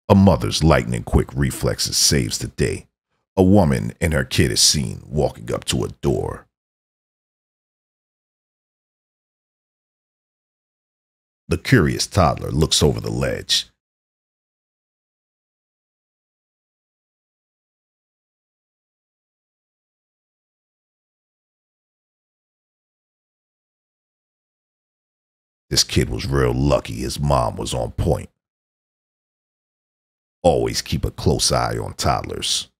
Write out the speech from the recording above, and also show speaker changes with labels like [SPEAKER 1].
[SPEAKER 1] A mother's lightning-quick reflexes saves the day. A woman and her kid is seen walking up to a door. The curious toddler looks over the ledge. This kid was real lucky his mom was on point. Always keep a close eye on toddlers.